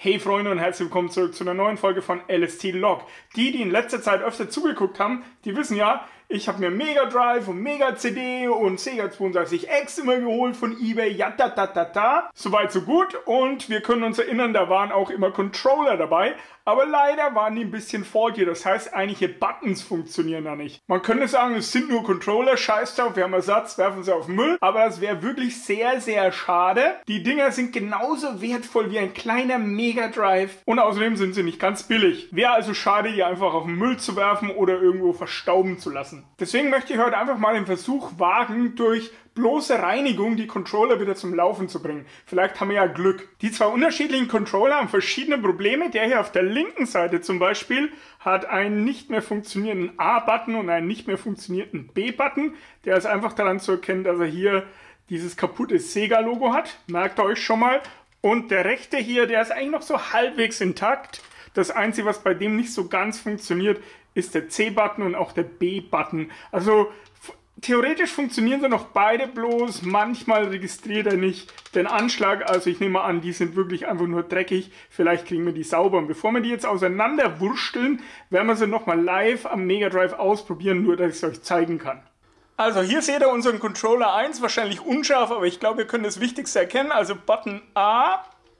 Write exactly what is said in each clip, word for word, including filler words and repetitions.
Hey Freunde und herzlich willkommen zurück zu einer neuen Folge von L S T Log. Die, die in letzter Zeit öfter zugeguckt haben, die wissen ja, ich habe mir Mega Drive und Mega C D und Sega zweiundsechzig X immer geholt von eBay, ja da da da da. Soweit so gut und wir können uns erinnern, da waren auch immer Controller dabei, aber leider waren die ein bisschen faulty, das heißt einige Buttons funktionieren da nicht. Man könnte sagen, es sind nur Controller, scheiß drauf, wir haben Ersatz, werfen sie auf den Müll, aber das wäre wirklich sehr, sehr schade. Die Dinger sind genauso wertvoll wie ein kleiner Mega Drive und außerdem sind sie nicht ganz billig. Wäre also schade, die einfach auf den Müll zu werfen oder irgendwo verstauben zu lassen. Deswegen möchte ich heute einfach mal den Versuch wagen, durch bloße Reinigung die Controller wieder zum Laufen zu bringen. Vielleicht haben wir ja Glück. Die zwei unterschiedlichen Controller haben verschiedene Probleme. Der hier auf der linken Seite zum Beispiel hat einen nicht mehr funktionierenden A-Button und einen nicht mehr funktionierenden B-Button. Der ist einfach daran zu erkennen, dass er hier dieses kaputte Sega-Logo hat. Merkt ihr euch schon mal. Und der rechte hier, der ist eigentlich noch so halbwegs intakt. Das Einzige, was bei dem nicht so ganz funktioniert, ist der C-Button und auch der B-Button. Also theoretisch funktionieren sie noch beide, bloß manchmal registriert er nicht den Anschlag. Also ich nehme an, die sind wirklich einfach nur dreckig. Vielleicht kriegen wir die sauber. Und bevor wir die jetzt auseinanderwursteln, werden wir sie nochmal live am Mega Drive ausprobieren, nur dass ich es euch zeigen kann. Also hier seht ihr unseren Controller eins, wahrscheinlich unscharf, aber ich glaube, ihr könnt das Wichtigste erkennen. Also Button A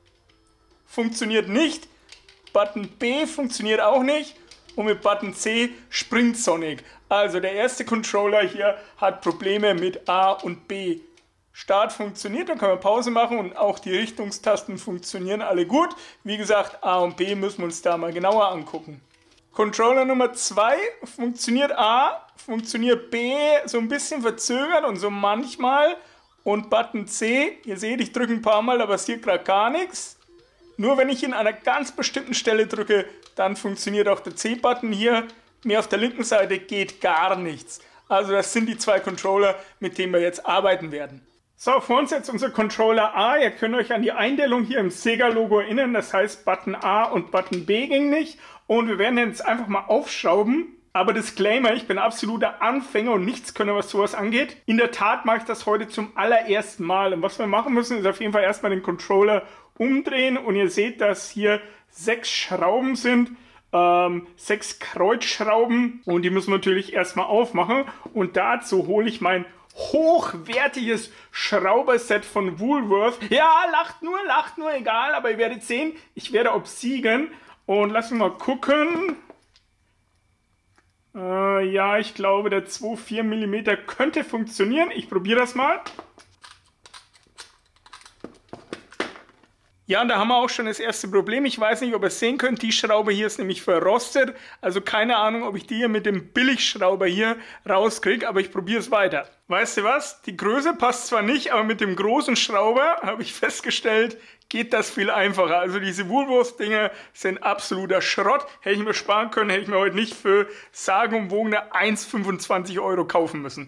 funktioniert nicht, Button B funktioniert auch nicht. Und mit Button C springt Sonic. Also der erste Controller hier hat Probleme mit A und B. Start funktioniert, dann können wir Pause machen und auch die Richtungstasten funktionieren alle gut. Wie gesagt, A und B müssen wir uns da mal genauer angucken. Controller Nummer zwei funktioniert A, funktioniert B so ein bisschen verzögert und so manchmal. Und Button C, ihr seht, ich drücke ein paar Mal, da passiert gerade gar nichts. Nur wenn ich ihn an einer ganz bestimmten Stelle drücke, dann funktioniert auch der C-Button hier. Mir auf der linken Seite geht gar nichts. Also das sind die zwei Controller, mit denen wir jetzt arbeiten werden. So, vor uns jetzt unser Controller A. Ihr könnt euch an die Einstellung hier im Sega-Logo erinnern. Das heißt, Button A und Button B ging nicht. Und wir werden jetzt einfach mal aufschrauben. Aber Disclaimer, ich bin absoluter Anfänger und Nichtskönner, was sowas angeht. In der Tat mache ich das heute zum allerersten Mal. Und was wir machen müssen, ist auf jeden Fall erstmal den Controller umdrehen. Und ihr seht, dass hier sechs Schrauben sind, ähm, sechs Kreuzschrauben. Und die müssen wir natürlich erstmal aufmachen. Und dazu hole ich mein hochwertiges Schrauberset von Woolworth. Ja, lacht nur, lacht nur, egal. Aber ihr werdet sehen, ich werde obsiegen. Und lassen wir mal gucken. Äh, ja, ich glaube, der zwei Komma vier Millimeter könnte funktionieren. Ich probiere das mal. Ja, und da haben wir auch schon das erste Problem. Ich weiß nicht, ob ihr es sehen könnt. Die Schraube hier ist nämlich verrostet. Also keine Ahnung, ob ich die hier mit dem Billigschrauber hier rauskriege. Aber ich probiere es weiter. Weißt du was? Die Größe passt zwar nicht, aber mit dem großen Schrauber, habe ich festgestellt, geht das viel einfacher. Also diese Woolworth-Dinger sind absoluter Schrott. Hätte ich mir sparen können, hätte ich mir heute nicht für sagenumwogene eins Komma fünfundzwanzig Euro kaufen müssen.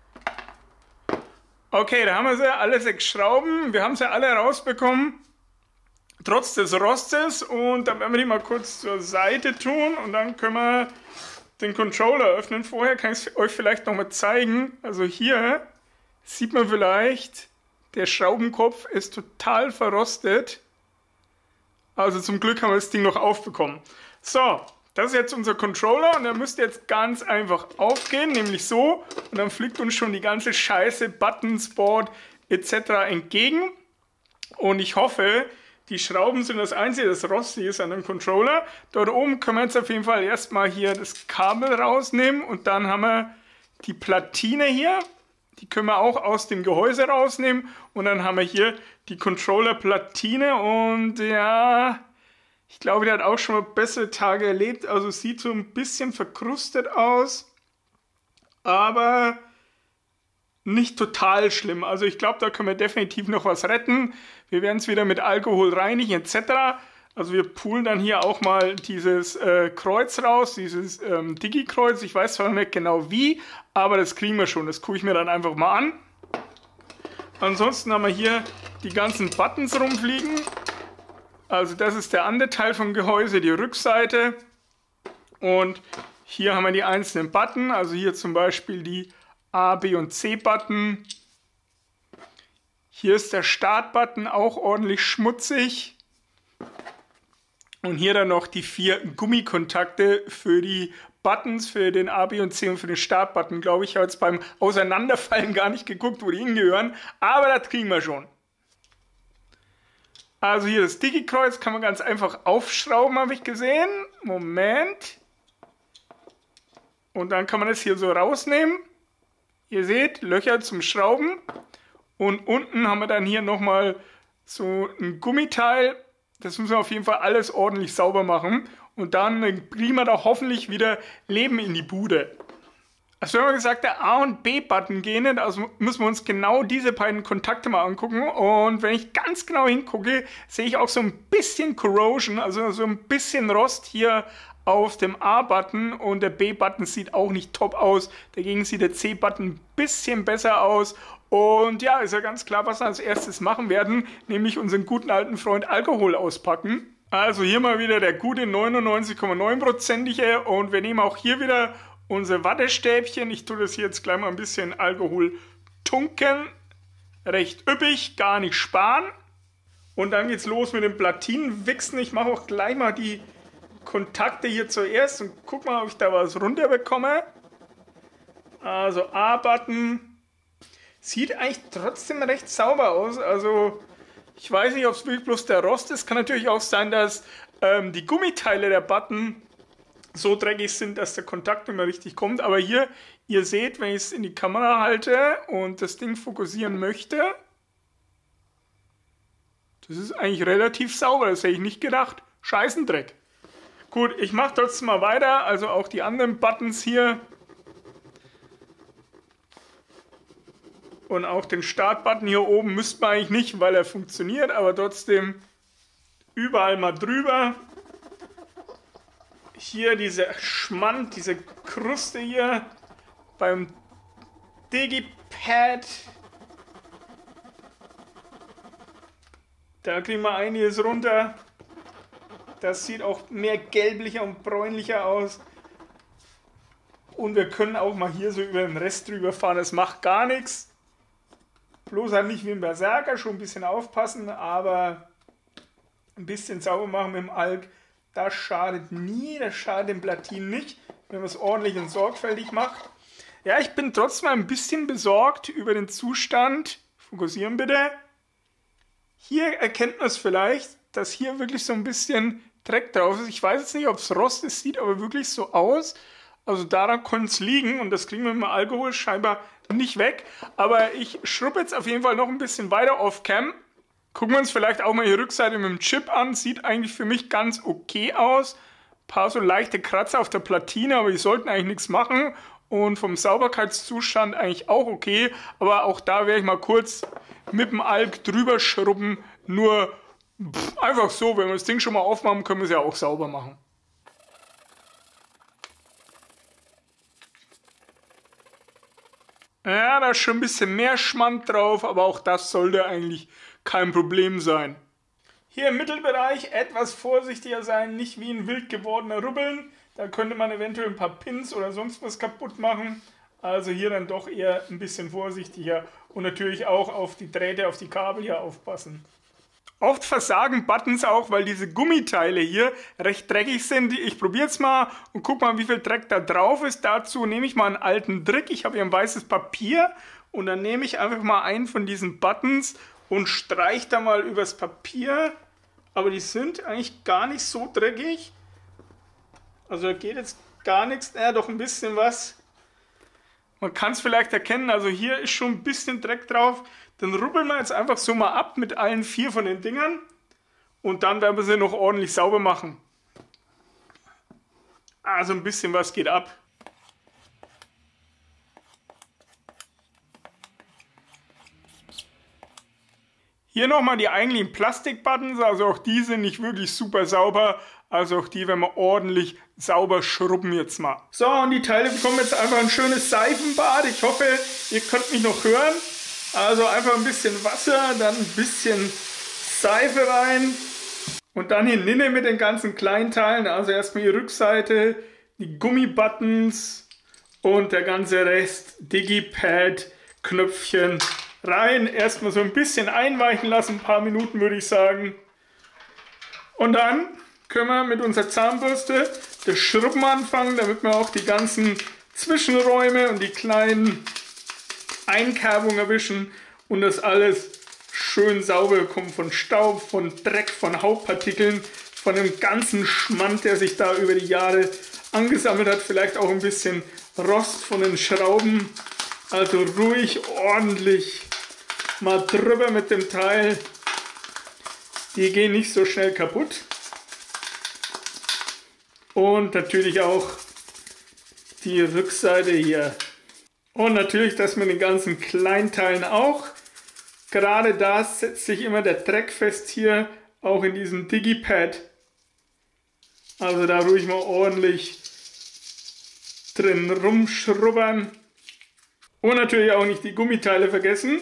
Okay, da haben wir sie, alle sechs Schrauben. Wir haben sie alle rausbekommen. Trotz des Rostes, und dann werden wir die mal kurz zur Seite tun und dann können wir den Controller öffnen. Vorher kann ich es euch vielleicht noch mal zeigen. Also hier sieht man vielleicht, der Schraubenkopf ist total verrostet. Also zum Glück haben wir das Ding noch aufbekommen. So, das ist jetzt unser Controller und der müsste jetzt ganz einfach aufgehen, nämlich so. Und dann fliegt uns schon die ganze Scheiße, Buttons, Board et cetera entgegen. Und ich hoffe, die Schrauben sind das Einzige, das rostig ist an dem Controller. Dort oben können wir jetzt auf jeden Fall erstmal hier das Kabel rausnehmen und dann haben wir die Platine hier. Die können wir auch aus dem Gehäuse rausnehmen und dann haben wir hier die Controller-Platine und ja, ich glaube, der hat auch schon mal bessere Tage erlebt. Also sieht so ein bisschen verkrustet aus, aber nicht total schlimm. Also ich glaube, da können wir definitiv noch was retten. Wir werden es wieder mit Alkohol reinigen et cetera. Also wir poolen dann hier auch mal dieses äh, Kreuz raus, dieses ähm, Digi-Kreuz. Ich weiß zwar nicht genau wie, aber das kriegen wir schon. Das gucke ich mir dann einfach mal an. Ansonsten haben wir hier die ganzen Buttons rumfliegen. Also das ist der andere Teil vom Gehäuse, die Rückseite. Und hier haben wir die einzelnen Button. Also hier zum Beispiel die A, B und C-Button. Hier ist der Start-Button auch ordentlich schmutzig. Und hier dann noch die vier Gummikontakte für die Buttons, für den A, B und C und für den Startbutton, glaube ich. Ich habe jetzt beim Auseinanderfallen gar nicht geguckt, wo die hingehören, aber das kriegen wir schon. Also hier das Digi-Kreuz kann man ganz einfach aufschrauben, habe ich gesehen. Moment. Und dann kann man das hier so rausnehmen. Ihr seht, Löcher zum Schrauben. Und unten haben wir dann hier nochmal so ein Gummiteil. Das müssen wir auf jeden Fall alles ordentlich sauber machen. Und dann kriegen wir da hoffentlich wieder Leben in die Bude. Also wenn wir gesagt, der A- und B-Button gehen, also müssen wir uns genau diese beiden Kontakte mal angucken. Und wenn ich ganz genau hingucke, sehe ich auch so ein bisschen Corrosion, also so ein bisschen Rost hier auf dem A-Button. Und der B-Button sieht auch nicht top aus. Dagegen sieht der C-Button ein bisschen besser aus. Und ja, ist ja ganz klar, was wir als erstes machen werden, nämlich unseren guten alten Freund Alkohol auspacken. Also hier mal wieder der gute neunundneunzig Komma neun prozentige und wir nehmen auch hier wieder unsere Wattestäbchen. Ich tue das hier jetzt gleich mal ein bisschen Alkohol tunken. Recht üppig, gar nicht sparen. Und dann geht's los mit dem Platinenwichsen. Ich mache auch gleich mal die Kontakte hier zuerst und guck mal, ob ich da was runterbekomme. Also A-Button. Sieht eigentlich trotzdem recht sauber aus. Also ich weiß nicht, ob es wirklich bloß der Rost ist. Kann natürlich auch sein, dass ähm, die Gummiteile der Button so dreckig sind, dass der Kontakt nicht mehr richtig kommt. Aber hier, ihr seht, wenn ich es in die Kamera halte und das Ding fokussieren möchte, das ist eigentlich relativ sauber. Das hätte ich nicht gedacht. Scheißendreck. Gut, ich mache trotzdem mal weiter. Also auch die anderen Buttons hier. Und auch den Startbutton hier oben müsste man eigentlich nicht, weil er funktioniert, aber trotzdem überall mal drüber. Hier diese Schmand, diese Kruste hier beim Digipad. Da kriegen wir einiges runter. Das sieht auch mehr gelblicher und bräunlicher aus. Und wir können auch mal hier so über den Rest drüber fahren, das macht gar nichts. Bloß halt nicht wie ein Berserker, schon ein bisschen aufpassen, aber ein bisschen sauber machen mit dem Alk, das schadet nie, das schadet dem Platin nicht, wenn man es ordentlich und sorgfältig macht. Ja, ich bin trotzdem ein bisschen besorgt über den Zustand. Fokussieren bitte. Hier erkennt man es vielleicht, dass hier wirklich so ein bisschen Dreck drauf ist. Ich weiß jetzt nicht, ob es Rost ist, sieht aber wirklich so aus. Also daran könnte es liegen und das kriegen wir mit dem Alkohol scheinbar nicht weg. Aber ich schrubbe jetzt auf jeden Fall noch ein bisschen weiter auf Cam. Gucken wir uns vielleicht auch mal die Rückseite mit dem Chip an. Sieht eigentlich für mich ganz okay aus. Ein paar so leichte Kratzer auf der Platine, aber die sollten eigentlich nichts machen. Und vom Sauberkeitszustand eigentlich auch okay. Aber auch da werde ich mal kurz mit dem Alk drüber schrubben. Nur pff, einfach so, wenn wir das Ding schon mal aufmachen, können wir es ja auch sauber machen. Ja, da ist schon ein bisschen mehr Schmand drauf, aber auch das sollte eigentlich kein Problem sein. Hier im Mittelbereich etwas vorsichtiger sein, nicht wie ein wild gewordener Rubbeln. Da könnte man eventuell ein paar Pins oder sonst was kaputt machen. Also hier dann doch eher ein bisschen vorsichtiger und natürlich auch auf die Drähte, auf die Kabel hier aufpassen. Oft versagen Buttons auch, weil diese Gummiteile hier recht dreckig sind. Ich probiere es mal und guck mal, wie viel Dreck da drauf ist. Dazu nehme ich mal einen alten Trick. Ich habe hier ein weißes Papier und dann nehme ich einfach mal einen von diesen Buttons und streiche da mal übers Papier. Aber die sind eigentlich gar nicht so dreckig. Also da geht jetzt gar nichts, naja, doch ein bisschen was. Man kann es vielleicht erkennen, also hier ist schon ein bisschen Dreck drauf. Dann rubbeln wir jetzt einfach so mal ab mit allen vier von den Dingern. Und dann werden wir sie noch ordentlich sauber machen. Also ein bisschen was geht ab. Hier nochmal die eigentlichen Plastikbuttons, also auch die sind nicht wirklich super sauber. Also auch die werden wir ordentlich sauber schrubben jetzt mal. So, und die Teile bekommen jetzt einfach ein schönes Seifenbad. Ich hoffe, ihr könnt mich noch hören. Also einfach ein bisschen Wasser, dann ein bisschen Seife rein. Und dann hier hinten mit den ganzen kleinen Teilen. Also erstmal die Rückseite, die Gummibuttons und der ganze Rest, Digipad, Knöpfchen rein. Erstmal so ein bisschen einweichen lassen, ein paar Minuten würde ich sagen. Und dann können wir mit unserer Zahnbürste das Schrubben anfangen, damit wir auch die ganzen Zwischenräume und die kleinen Einkerbungen erwischen und das alles schön sauber bekommen von Staub, von Dreck, von Hauptpartikeln, von dem ganzen Schmand, der sich da über die Jahre angesammelt hat. Vielleicht auch ein bisschen Rost von den Schrauben. Also ruhig, ordentlich mal drüber mit dem Teil. Die gehen nicht so schnell kaputt. Und natürlich auch die Rückseite hier. Und natürlich das mit den ganzen Kleinteilen auch. Gerade da setzt sich immer der Dreck fest hier, auch in diesem Digipad. Also da ruhig mal ordentlich drin rumschrubbern. Und natürlich auch nicht die Gummiteile vergessen.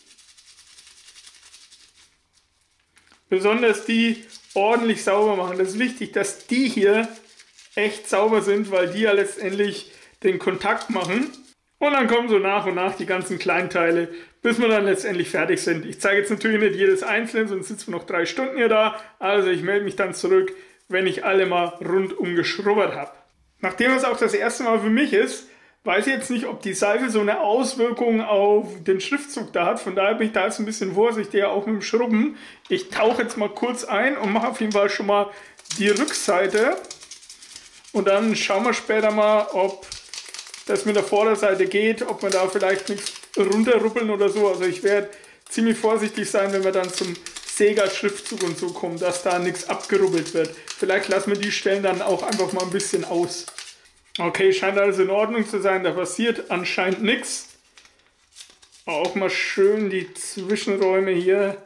Besonders die ordentlich sauber machen. Das ist wichtig, dass die hier echt sauber sind, weil die ja letztendlich den Kontakt machen. Und dann kommen so nach und nach die ganzen Kleinteile, bis wir dann letztendlich fertig sind. Ich zeige jetzt natürlich nicht jedes einzelne, sonst sitzen wir noch drei Stunden hier da. Also ich melde mich dann zurück, wenn ich alle mal rundum geschrubbert habe. Nachdem es auch das erste Mal für mich ist, weiß ich jetzt nicht, ob die Seife so eine Auswirkung auf den Schriftzug da hat. Von daher bin ich da jetzt ein bisschen vorsichtiger, auch mit dem Schrubben. Ich tauche jetzt mal kurz ein und mache auf jeden Fall schon mal die Rückseite. Und dann schauen wir später mal, ob das mit der Vorderseite geht, ob wir da vielleicht nichts runterruppeln oder so. Also ich werde ziemlich vorsichtig sein, wenn wir dann zum Sega-Schriftzug und so kommen, dass da nichts abgerubbelt wird. Vielleicht lassen wir die Stellen dann auch einfach mal ein bisschen aus. Okay, scheint alles in Ordnung zu sein, da passiert anscheinend nichts. Auch mal schön die Zwischenräume hier.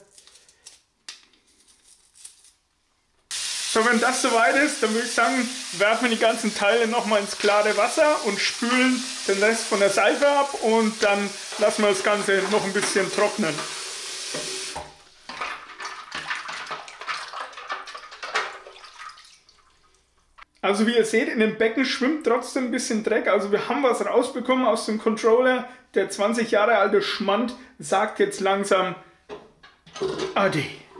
So, wenn das soweit ist, dann würde ich sagen, werfen wir die ganzen Teile nochmal ins klare Wasser und spülen den Rest von der Seife ab und dann lassen wir das Ganze noch ein bisschen trocknen. Also wie ihr seht, in dem Becken schwimmt trotzdem ein bisschen Dreck. Also wir haben was rausbekommen aus dem Controller. Der zwanzig Jahre alte Schmand sagt jetzt langsam Ade.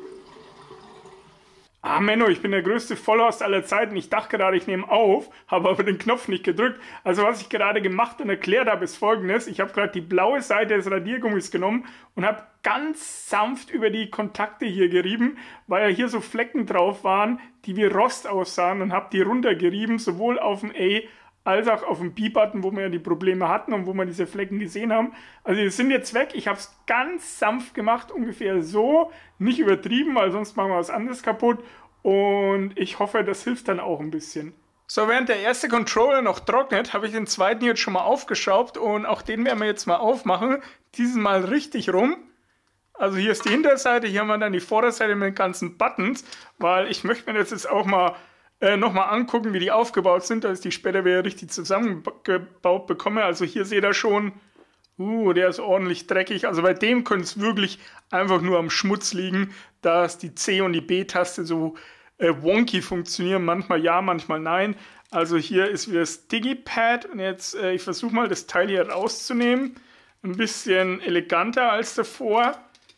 Ah Menno, ich bin der größte Vollhorst aller Zeiten. Ich dachte gerade, ich nehme auf, habe aber den Knopf nicht gedrückt. Also was ich gerade gemacht und erklärt habe, ist folgendes. Ich habe gerade die blaue Seite des Radiergummis genommen und habe ganz sanft über die Kontakte hier gerieben, weil ja hier so Flecken drauf waren, die wie Rost aussahen, und habe die runtergerieben, sowohl auf dem A als auch auf dem B-Button, wo wir ja die Probleme hatten und wo wir diese Flecken gesehen haben. Also die sind jetzt weg. Ich habe es ganz sanft gemacht, ungefähr so, nicht übertrieben, weil sonst machen wir was anderes kaputt. Und ich hoffe, das hilft dann auch ein bisschen. So, während der erste Controller noch trocknet, habe ich den zweiten jetzt schon mal aufgeschraubt und auch den werden wir jetzt mal aufmachen. Dieses Mal richtig rum. Also hier ist die Hinterseite, hier haben wir dann die Vorderseite mit den ganzen Buttons, weil ich möchte mir das jetzt auch mal äh, nochmal angucken, wie die aufgebaut sind, dass ich die später wieder richtig zusammengebaut bekomme. Also hier seht ihr schon, uh, der ist ordentlich dreckig. Also bei dem könnte es wirklich einfach nur am Schmutz liegen, dass die C- und die B-Taste so äh, wonky funktionieren. Manchmal ja, manchmal nein. Also hier ist wieder das Digipad und jetzt, äh, ich versuche mal das Teil hier rauszunehmen. Ein bisschen eleganter als davor.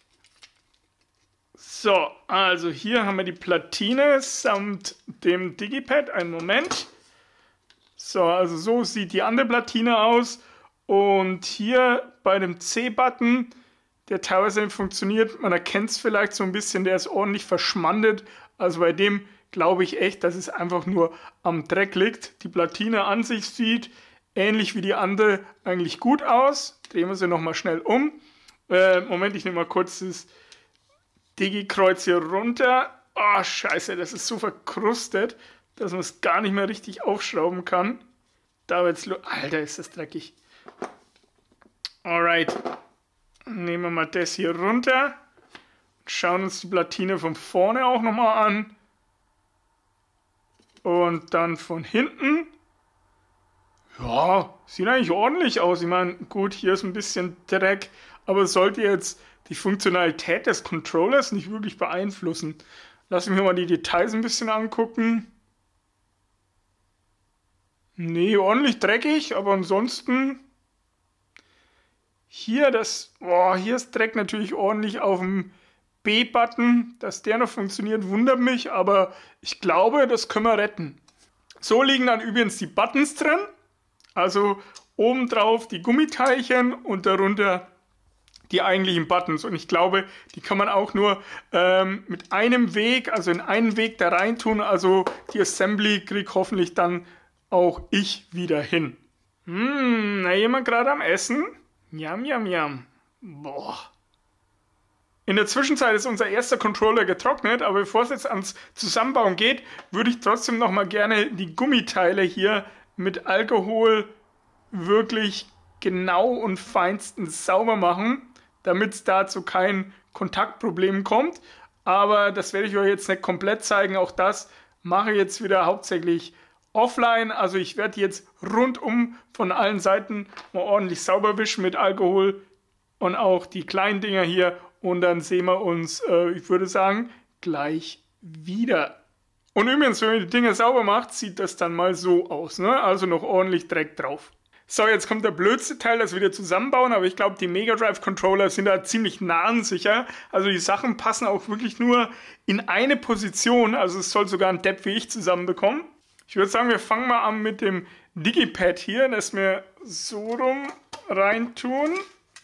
So, also hier haben wir die Platine samt dem Digipad. Einen Moment. So, also so sieht die andere Platine aus. Und hier bei dem C-Button, der teilweise nicht funktioniert, man erkennt es vielleicht so ein bisschen, der ist ordentlich verschmandet. Also bei dem glaube ich echt, dass es einfach nur am Dreck liegt. Die Platine an sich sieht ähnlich wie die andere eigentlich gut aus. Drehen wir sie nochmal schnell um. Äh, Moment, ich nehme mal kurz das Digi-Kreuz hier runter. Oh, scheiße, das ist so verkrustet, dass man es gar nicht mehr richtig aufschrauben kann. Da wird's Alter, ist das dreckig. Alright. Nehmen wir mal das hier runter. Schauen uns die Platine von vorne auch nochmal an. Und dann von hinten. Ja, sieht eigentlich ordentlich aus. Ich meine, gut, hier ist ein bisschen Dreck, aber es sollte jetzt die Funktionalität des Controllers nicht wirklich beeinflussen. Lass mich mal die Details ein bisschen angucken. Nee, ordentlich dreckig, aber ansonsten hier das, boah, hier ist Dreck natürlich ordentlich auf dem B-Button, dass der noch funktioniert, wundert mich, aber ich glaube, das können wir retten. So liegen dann übrigens die Buttons drin, also obendrauf die Gummiteilchen und darunter die eigentlichen Buttons. Und ich glaube, die kann man auch nur ähm, mit einem Weg, also in einen Weg da rein tun. Also die Assembly kriegt hoffentlich dann auch ich wieder hin. Hm, na jemand gerade am Essen? Yum, yum, yum. Boah. In der Zwischenzeit ist unser erster Controller getrocknet, aber bevor es jetzt ans Zusammenbauen geht, würde ich trotzdem noch mal gerne die Gummiteile hier mit Alkohol wirklich genau und feinstens sauber machen, damit es da zu keinen Kontaktproblemen kommt. Aber das werde ich euch jetzt nicht komplett zeigen. Auch das mache ich jetzt wieder hauptsächlich offline. Also ich werde jetzt rundum von allen Seiten mal ordentlich sauber wischen mit Alkohol und auch die kleinen Dinger hier. Und dann sehen wir uns, äh, ich würde sagen, gleich wieder. Und übrigens, wenn ihr die Dinger sauber macht, sieht das dann mal so aus, ne? Also noch ordentlich Dreck drauf. So, jetzt kommt der blödste Teil, das wieder zusammenbauen, aber ich glaube, die Mega Drive Controller sind da ziemlich nahensicher. Also die Sachen passen auch wirklich nur in eine Position, also es soll sogar ein Depp wie ich zusammenbekommen. Ich würde sagen, wir fangen mal an mit dem Digipad hier, das wir so rum reintun.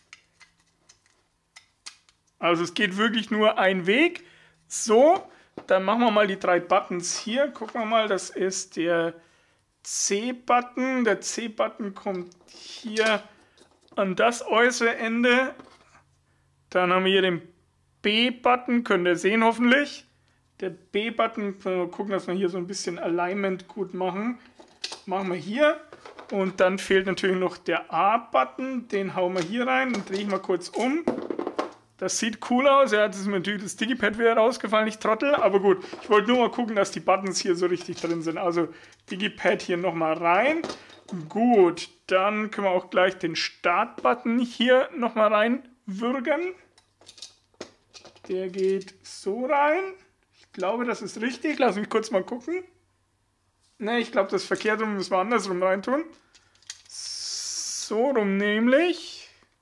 Also es geht wirklich nur ein Weg. So, dann machen wir mal die drei Buttons hier. Gucken wir mal, das ist der C-Button. Der C-Button kommt hier an das äußere Ende. Dann haben wir hier den B-Button, könnt ihr sehen hoffentlich. Der B-Button, mal gucken, dass wir hier so ein bisschen Alignment gut machen. Machen wir hier. Und dann fehlt natürlich noch der A-Button. Den hauen wir hier rein und drehe ich mal kurz um. Das sieht cool aus. Ja, jetzt ist mir natürlich das Digipad wieder rausgefallen, ich Trottel. Aber gut, ich wollte nur mal gucken, dass die Buttons hier so richtig drin sind. Also Digipad hier nochmal rein. Gut, dann können wir auch gleich den Start-Button hier nochmal reinwürgen. Der geht so rein. Ich glaube, das ist richtig. Lass mich kurz mal gucken. Ne, ich glaube, das ist verkehrt rum, müssen wir andersrum reintun. So rum nämlich.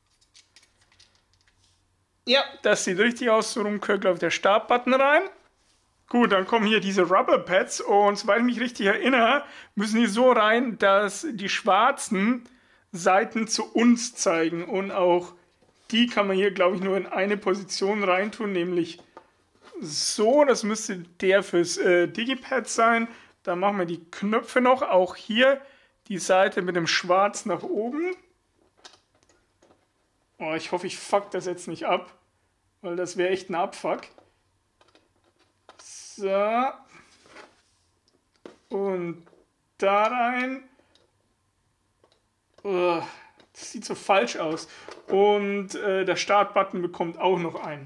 Ja, das sieht richtig aus. So rum gehört, glaube ich, der Start-Button rein. Gut, dann kommen hier diese Rubber Pads. Und soweit ich mich richtig erinnere, müssen die so rein, dass die schwarzen Seiten zu uns zeigen. Und auch die kann man hier, glaube ich, nur in eine Position reintun, nämlich so. Das müsste der fürs äh, Digipad sein. Dann machen wir die Knöpfe noch. Auch hier die Seite mit dem Schwarz nach oben. Oh, ich hoffe, ich fuck das jetzt nicht ab, weil das wäre echt ein Abfuck. So. Und da rein. Oh, das sieht so falsch aus. Und äh, der Start-Button bekommt auch noch einen.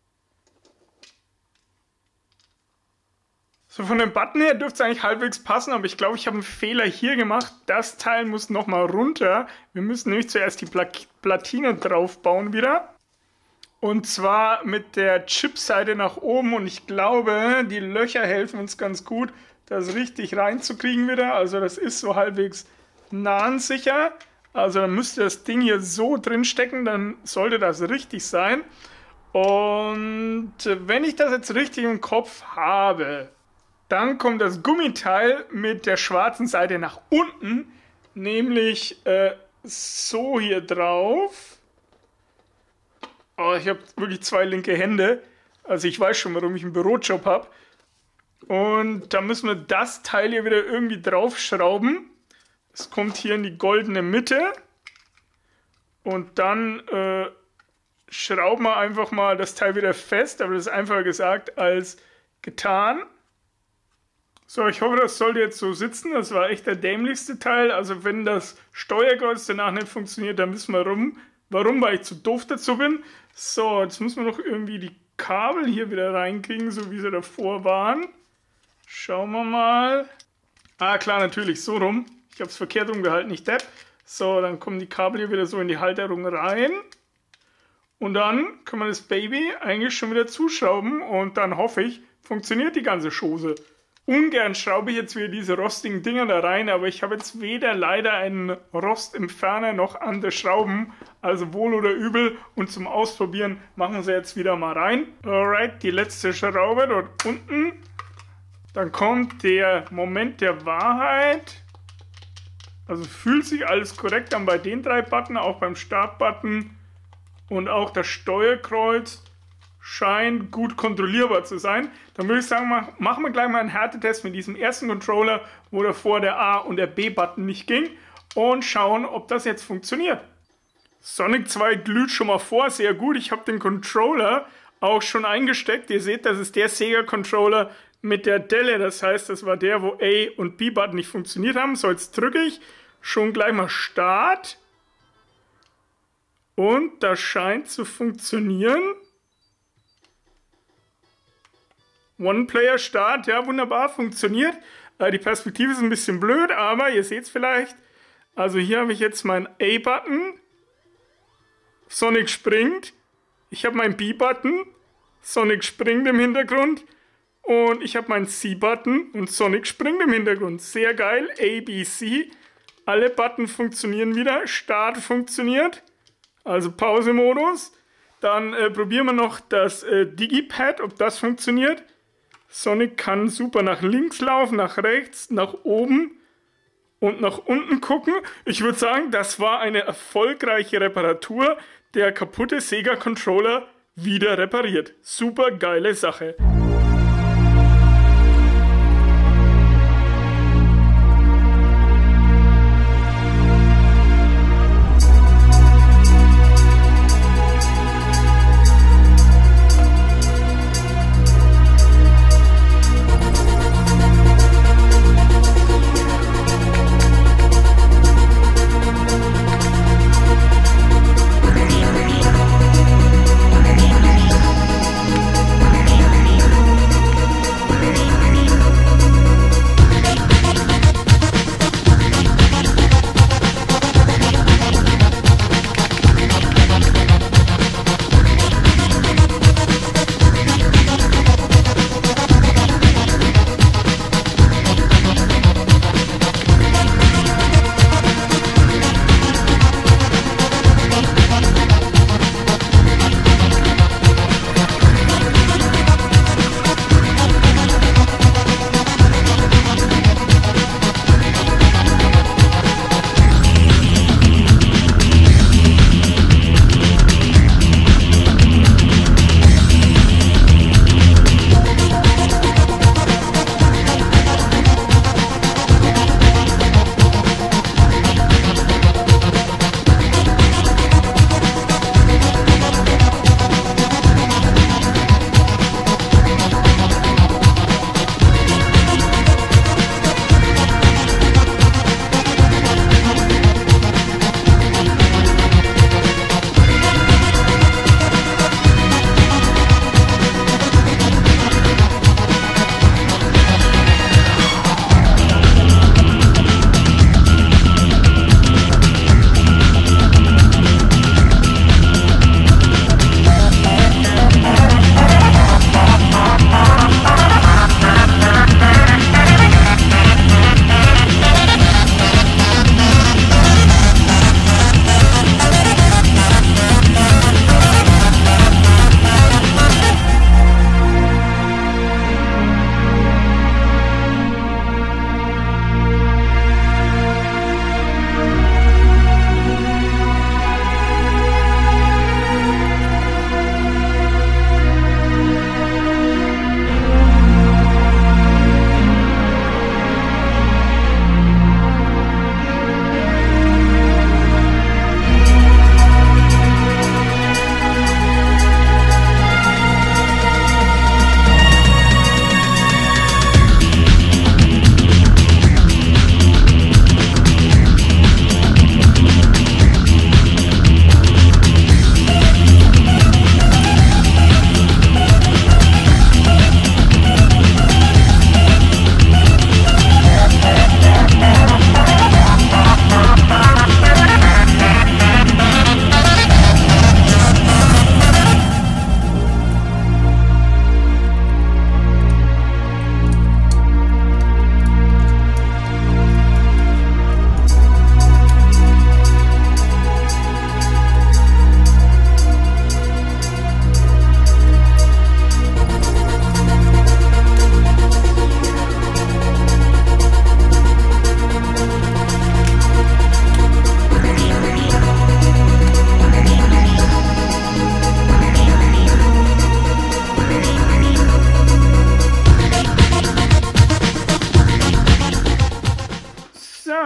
So, von dem Button her dürfte es eigentlich halbwegs passen, aber ich glaube, ich habe einen Fehler hier gemacht. Das Teil muss nochmal runter. Wir müssen nämlich zuerst die Pla Platine drauf bauen wieder. Und zwar mit der Chipseite nach oben. Und ich glaube, die Löcher helfen uns ganz gut, das richtig reinzukriegen wieder. Also das ist so halbwegs nahensicher. Also dann müsste das Ding hier so drin stecken, dann sollte das richtig sein. Und wenn ich das jetzt richtig im Kopf habe, dann kommt das Gummiteil mit der schwarzen Seite nach unten, nämlich äh, so hier drauf. Oh, ich habe wirklich zwei linke Hände, also ich weiß schon, warum ich einen Bürojob habe. Und da müssen wir das Teil hier wieder irgendwie draufschrauben. Es kommt hier in die goldene Mitte. Und dann äh, schrauben wir einfach mal das Teil wieder fest, aber das ist einfacher gesagt als getan. So, ich hoffe, das sollte jetzt so sitzen. Das war echt der dämlichste Teil. Also wenn das Steuerkreuz danach nicht funktioniert, dann wissen wir warum. Warum, weil ich zu doof dazu bin. So, jetzt müssen wir noch irgendwie die Kabel hier wieder reinkriegen, so wie sie davor waren. Schauen wir mal. Ah, klar, natürlich, so rum. Ich habe es verkehrt rumgehalten, nicht Depp. So, dann kommen die Kabel hier wieder so in die Halterung rein. Und dann können wir das Baby eigentlich schon wieder zuschrauben. Und dann hoffe ich, funktioniert die ganze Chose. ungern schraube ich jetzt wieder diese rostigen Dinger da rein, aber ich habe jetzt weder leider einen Rostentferner noch andere Schrauben, also wohl oder übel, und zum Ausprobieren machen wir sie jetzt wieder mal rein. Alright, die letzte Schraube dort unten. Dann kommt der Moment der Wahrheit. Also fühlt sich alles korrekt an bei den drei Button, auch beim Startbutton und auch das Steuerkreuz scheint gut kontrollierbar zu sein. Dann würde ich sagen, machen wir gleich mal einen Härtetest mit diesem ersten Controller, wo davor der A- und der B-Button nicht ging, und schauen, ob das jetzt funktioniert. Sonic zwei glüht schon mal vor, sehr gut. Ich habe den Controller auch schon eingesteckt. Ihr seht, das ist der Sega-Controller mit der Delle. Das heißt, das war der, wo A- und B-Button nicht funktioniert haben. So, jetzt drücke ich schon gleich mal Start. Und das scheint zu funktionieren. One-Player-Start, ja, wunderbar, funktioniert. Äh, die Perspektive ist ein bisschen blöd, aber ihr seht es vielleicht. Also hier habe ich jetzt meinen A-Button. Sonic springt. Ich habe meinen B-Button. Sonic springt im Hintergrund. Und ich habe meinen C-Button und Sonic springt im Hintergrund. Sehr geil. A, B, C. Alle Button funktionieren wieder. Start funktioniert. Also Pause-Modus. Dann äh, probieren wir noch das äh, Digipad, ob das funktioniert. Sonic kann super nach links laufen, nach rechts, nach oben und nach unten gucken. Ich würde sagen, das war eine erfolgreiche Reparatur. Der kaputte Sega-Controller wieder repariert. Super geile Sache.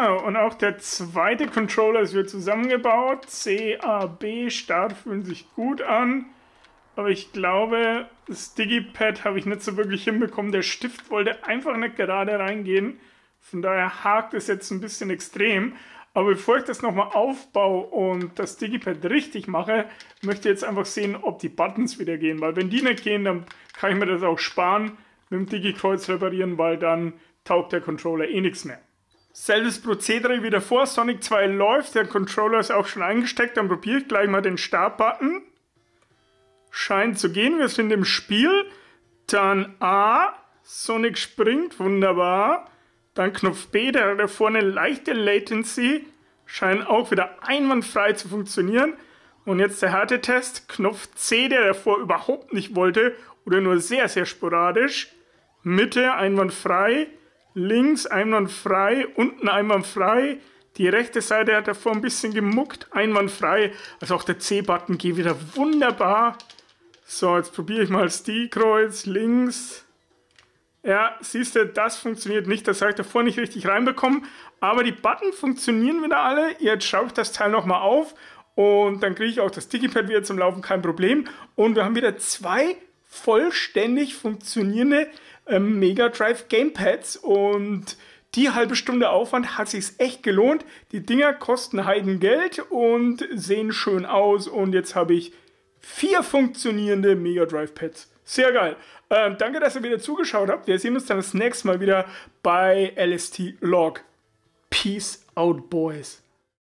So, und auch der zweite Controller ist wieder zusammengebaut. C, A, B, Start fühlen sich gut an. Aber ich glaube, das Digipad habe ich nicht so wirklich hinbekommen. Der Stift wollte einfach nicht gerade reingehen. Von daher hakt es jetzt ein bisschen extrem. Aber bevor ich das nochmal aufbaue und das Digipad richtig mache, möchte ich jetzt einfach sehen, ob die Buttons wieder gehen. Weil wenn die nicht gehen, dann kann ich mir das auch sparen, mit dem Digi-Kreuz reparieren, weil dann taugt der Controller eh nichts mehr. Selbes Prozedere wie davor. Sonic zwei läuft, der Controller ist auch schon eingesteckt. Dann probiere ich gleich mal den Start-Button. Scheint zu gehen, wir sind im Spiel. Dann A, Sonic springt, wunderbar. Dann Knopf B, der hat da vorne leichte Latency. Scheint auch wieder einwandfrei zu funktionieren. Und jetzt der Härtetest. Knopf C, der davor überhaupt nicht wollte oder nur sehr, sehr sporadisch. Mitte einwandfrei. Links einwandfrei, unten einwandfrei. Die rechte Seite hat davor ein bisschen gemuckt, einwandfrei. Also auch der C-Button geht wieder wunderbar. So, jetzt probiere ich mal das D-Kreuz, links. Ja, siehst du, das funktioniert nicht. Das habe ich davor nicht richtig reinbekommen. Aber die Button funktionieren wieder alle. Jetzt schaue ich das Teil nochmal auf. Und dann kriege ich auch das Digipad wieder zum Laufen, kein Problem. Und wir haben wieder zwei vollständig funktionierende ähm, Mega Drive Gamepads. Und die halbe Stunde Aufwand hat sich echt gelohnt. Die Dinger kosten Heidengeld und sehen schön aus. Und jetzt habe ich vier funktionierende Mega Drive Pads. Sehr geil. Ähm, danke, dass ihr wieder zugeschaut habt. Wir sehen uns dann das nächste Mal wieder bei L S T Log. Peace out, boys.